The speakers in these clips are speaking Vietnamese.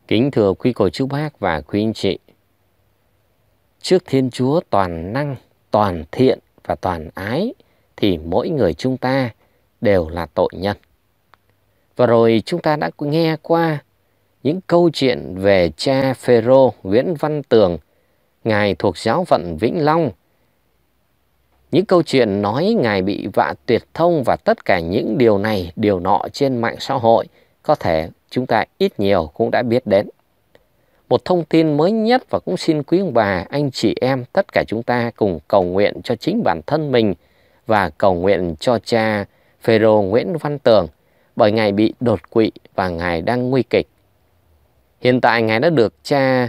Kính thưa quý cô chú bác và quý anh chị, trước Thiên Chúa toàn năng, toàn thiện và toàn ái thì mỗi người chúng ta đều là tội nhân. Và rồi chúng ta đã nghe qua những câu chuyện về cha Phêrô Nguyễn Văn Tường, Ngài thuộc giáo phận Vĩnh Long. Những câu chuyện nói Ngài bị vạ tuyệt thông và tất cả những điều này, điều nọ trên mạng xã hội, có thể chúng ta ít nhiều cũng đã biết đến. Một thông tin mới nhất, và cũng xin quý ông bà, anh chị em, tất cả chúng ta cùng cầu nguyện cho chính bản thân mình và cầu nguyện cho cha Phêrô Nguyễn Văn Tường, bởi Ngài bị đột quỵ và Ngài đang nguy kịch. Hiện tại Ngài đã được cha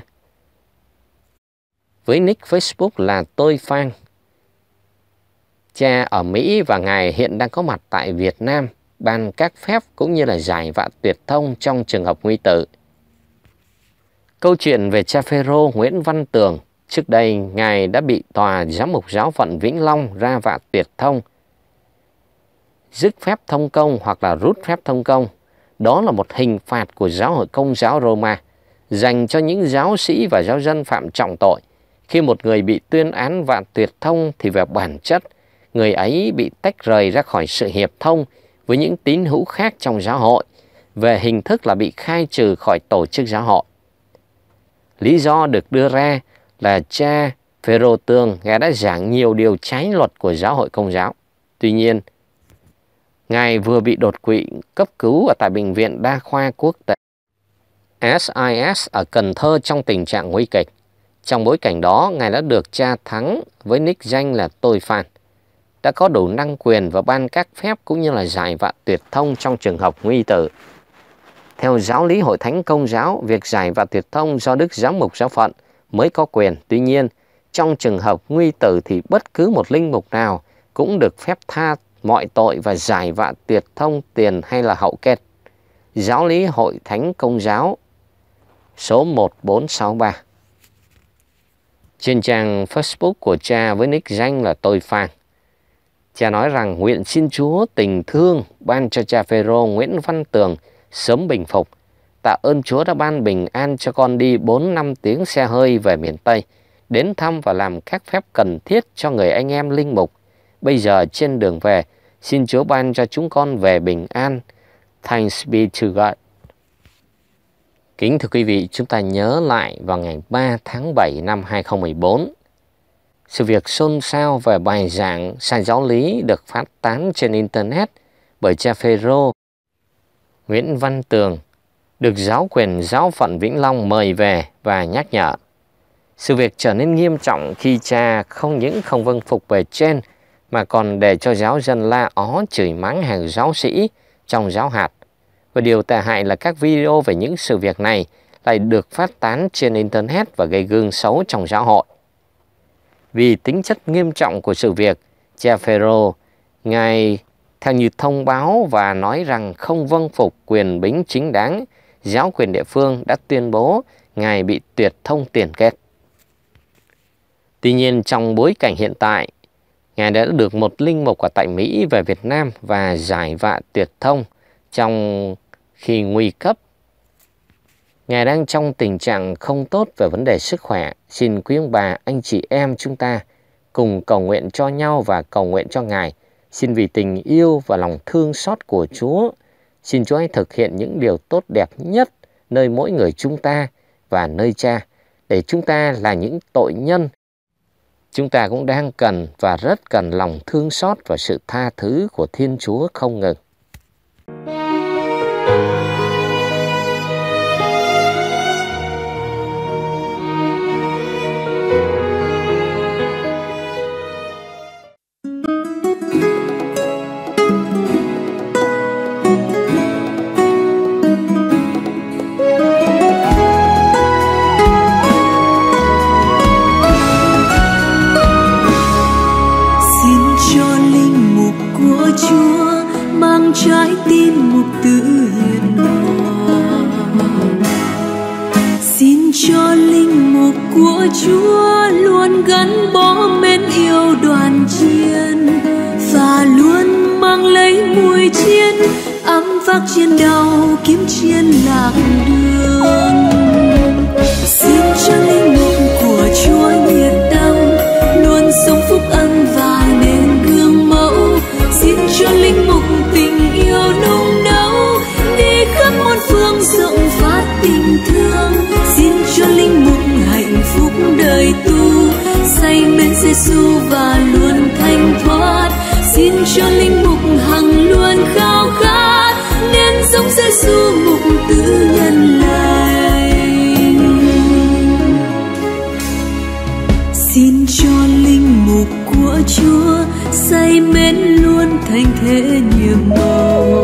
với nick Facebook là Tôi Phan, cha ở Mỹ, và Ngài hiện đang có mặt tại Việt Nam ban các phép cũng như là giải vạ tuyệt thông trong trường hợp nguy tử. Câu chuyện về cha Phêrô Nguyễn Văn Tường, trước đây Ngài đã bị tòa giám mục giáo phận Vĩnh Long ra vạ tuyệt thông, dứt phép thông công hoặc là rút phép thông công. Đó là một hình phạt của giáo hội Công giáo Roma dành cho những giáo sĩ và giáo dân phạm trọng tội. Khi một người bị tuyên án vạ tuyệt thông thì về bản chất, người ấy bị tách rời ra khỏi sự hiệp thông với những tín hữu khác trong giáo hội, về hình thức là bị khai trừ khỏi tổ chức giáo hội. Lý do được đưa ra là cha Phêrô Tường, Ngài đã giảng nhiều điều trái luật của giáo hội Công giáo. Tuy nhiên, Ngài vừa bị đột quỵ cấp cứu ở tại Bệnh viện Đa khoa Quốc tế SIS ở Cần Thơ trong tình trạng nguy kịch. Trong bối cảnh đó, Ngài đã được cha Thắng với nick danh là Tôi Phan đã có đủ năng quyền và ban các phép cũng như là giải vạ tuyệt thông trong trường hợp nguy tử. Theo giáo lý Hội Thánh Công giáo, việc giải vạ tuyệt thông do Đức Giám mục giáo phận mới có quyền. Tuy nhiên, trong trường hợp nguy tử thì bất cứ một linh mục nào cũng được phép tha mọi tội và giải vạ tuyệt thông tiền hay là hậu kết. Giáo lý Hội Thánh Công giáo số 1463. Trên trang Facebook của cha với nick danh là Tôi Phan, cha nói rằng nguyện xin Chúa tình thương ban cho cha Phêrô Nguyễn Văn Tường sớm bình phục. Tạ ơn Chúa đã ban bình an cho con đi 4-5 tiếng xe hơi về miền Tây, đến thăm và làm các phép cần thiết cho người anh em linh mục. Bây giờ trên đường về, xin Chúa ban cho chúng con về bình an. Thanks be to God. Kính thưa quý vị, chúng ta nhớ lại vào ngày 3 tháng 7 năm 2014, sự việc xôn xao về bài giảng sai giáo lý được phát tán trên Internet bởi cha Phêrô Nguyễn Văn Tường, được giáo quyền giáo phận Vĩnh Long mời về và nhắc nhở. Sự việc trở nên nghiêm trọng khi cha không những không vâng phục bề trên, mà còn để cho giáo dân la ó chửi mắng hàng giáo sĩ trong giáo hạt. Và điều tệ hại là các video về những sự việc này lại được phát tán trên Internet và gây gương xấu trong giáo hội. Vì tính chất nghiêm trọng của sự việc, cha Phêrô, Ngài theo như thông báo và nói rằng không vâng phục quyền bính chính đáng, giáo quyền địa phương đã tuyên bố Ngài bị tuyệt thông tiền kết. Tuy nhiên, trong bối cảnh hiện tại, Ngài đã được một linh mục ở tại Mỹ về Việt Nam và giải vạ tuyệt thông trong khi nguy cấp. Ngài đang trong tình trạng không tốt về vấn đề sức khỏe. Xin quý ông bà, anh chị em chúng ta cùng cầu nguyện cho nhau và cầu nguyện cho Ngài. Xin vì tình yêu và lòng thương xót của Chúa, xin Chúa hãy thực hiện những điều tốt đẹp nhất nơi mỗi người chúng ta và nơi cha, để chúng ta là những tội nhân. Chúng ta cũng đang cần và rất cần lòng thương xót và sự tha thứ của Thiên Chúa không ngừng. Trái tim mục tử hiền hòa, xin cho linh mục của Chúa luôn gắn bó mến yêu đoàn chiên, và luôn mang lấy mùi chiên ấm vác trên đầu kiếm chiên lạc đường. Giêsu và luôn thanh thoát. Xin cho linh mục hằng luôn khao khát nên giống Giêsu mục tử nhân lành. Xin cho linh mục của Chúa say mến luôn thành thế nhiệm màu.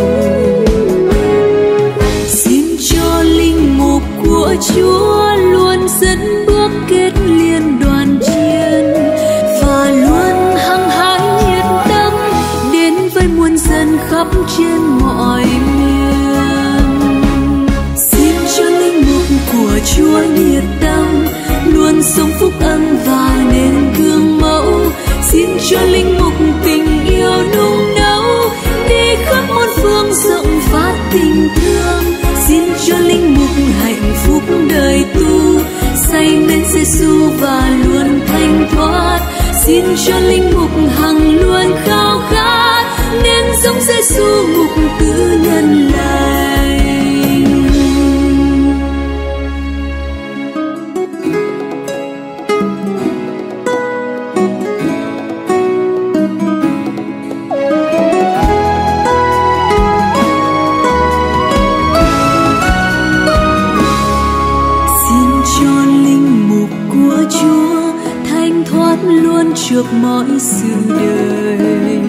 Xin cho linh mục của Chúa luôn dẫn bước kết liên đoàn chiên và luôn hăng hái nhiệt tâm đến với muôn dân khắp trên mọi miền. Xin cho linh mục của Chúa nhiệt tâm luôn sống phúc âm và nên gương mẫu. Xin cho linh mục tình yêu nung nấu đi khắp muôn phương rộng phát tình thương. Xin cho linh mục hạnh phúc đời tu say mến Giêsu và luôn thanh thoát. Xin cho linh mục hằng luôn khao khát nên giống Giêsu mục tử nhân lành. Luôn trước mọi sự đời.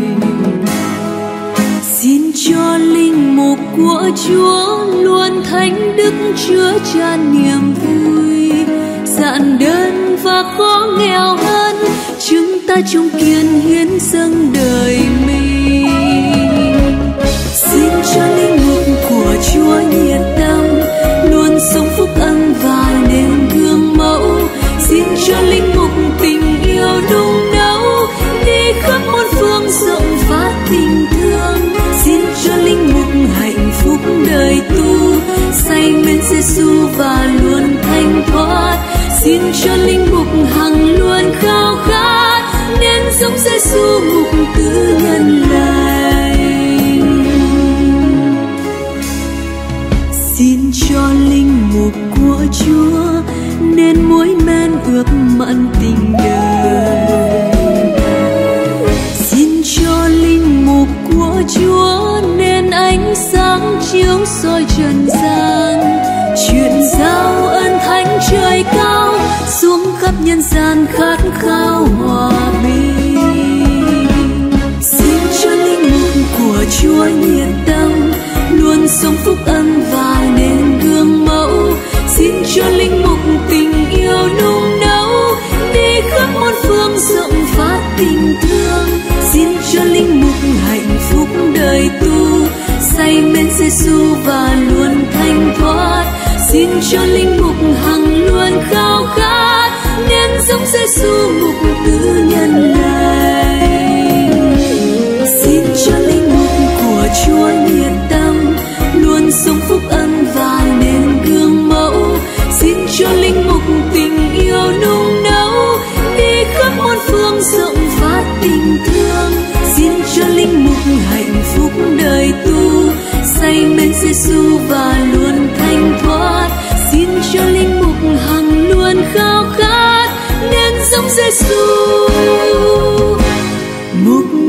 Xin cho linh mục của Chúa luôn thánh đức chứa chan niềm vui. Dạn đơn và khó nghèo hơn chúng ta chung kiên hiến dâng đời mình. Xin cho linh mục của Chúa nhiệt tâm luôn sống phúc âm và nên gương mẫu. Xin cho linh mục tình yêu nung nấu đi khắp muôn phương rộng phát tình thương. Xin cho linh mục hạnh phúc đời tu say mến Giêsu và luôn thanh thoát. Xin cho linh mục hằng luôn khao khát nên giống Giêsu mục tử nhân lành. Xin cho linh mục của Chúa nên muối men ước mặn tình đời. Xin cho linh mục của Chúa nên ánh sáng chiếu soi trần gian, truyền giao ơn thánh trời cao xuống khắp nhân gian khát khao hòa bình. Xin cho linh mục của Chúa nhiệt tâm luôn sống phúc âm và nên gương mẫu. Xin cho linh mục tình yêu nung nấu đi khắp muôn phương rộng phát tình thương. Xin cho linh mục hạnh phúc đời tu say mến Giêsu và luôn thanh thoát. Xin cho linh mục hằng luôn khao khát nên giống Giêsu mục tử nhân lành. Xin cho linh mục của Chúa nhiệt tâm luôn sống phúc âm và nên gương mẫu. Xin cho linh mục tình yêu nung nấu đi khắp muôn phương rộng phát tình thương. Xin cho linh mục hạnh phúc đời tu say mến Giêsu và luôn thanh thoát. Xin cho linh mục hằng luôn khao khát nên giống Giêsu mục